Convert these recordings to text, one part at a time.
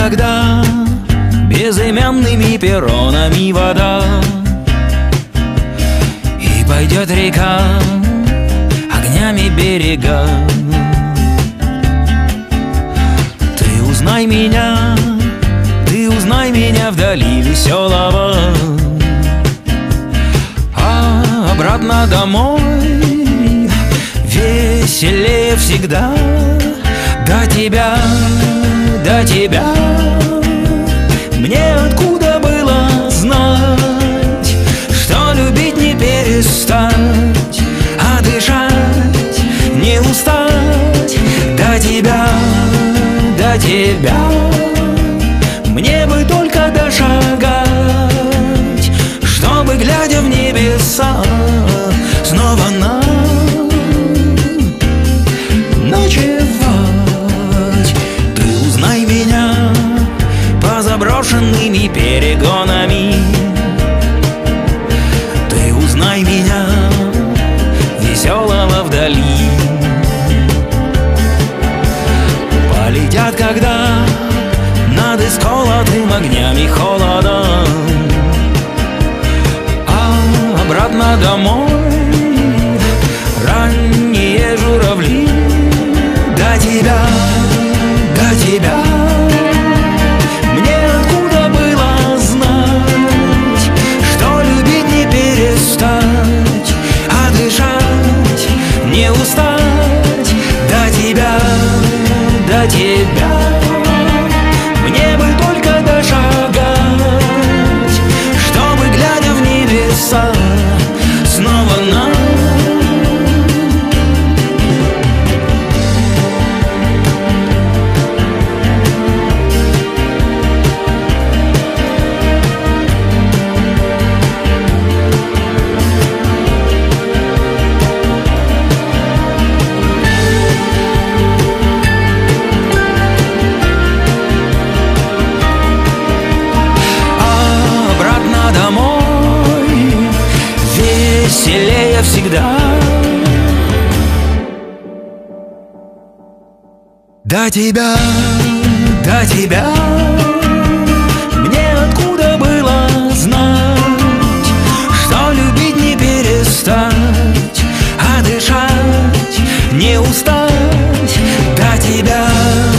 когда безымянными перронами вода, и пойдет река огнями берега. Ты узнай меня вдали веселого, а обратно домой веселее всегда. До тебя мне откуда было знать, что любить не перестать, а дышать не устать. До тебя мне бы только дошагать, чтобы, глядя в небеса, снова ночевать. Ты узнай меня позаброшенными перегонами, ты узнай меня веселого вдали. Полетят, когда над исколотым огнями холодом, а обратно домой ранние журавли. До тебя мне откуда было знать, что любить не перестать, а дышать не устать. До тебя мне бы только дошагать, чтобы, глядя в небеса, снова веселее всегда. До тебя мне откуда было знать, что любить не перестать, а дышать не устать. До тебя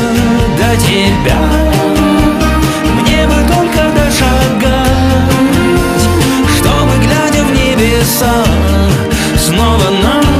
мне бы только дошагать, чтобы, глядя в небеса, снова